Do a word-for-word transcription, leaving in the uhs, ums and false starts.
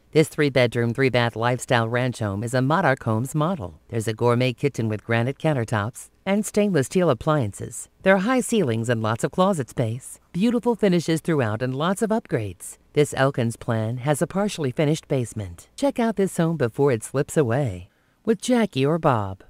This three-bedroom, three-bath lifestyle ranch home is a Monarch Homes model. There's a gourmet kitchen with granite countertops and stainless steel appliances. There are high ceilings and lots of closet space. Beautiful finishes throughout and lots of upgrades. This Elkins plan has a partially finished basement. Check out this home before it slips away with Jackie or Bob.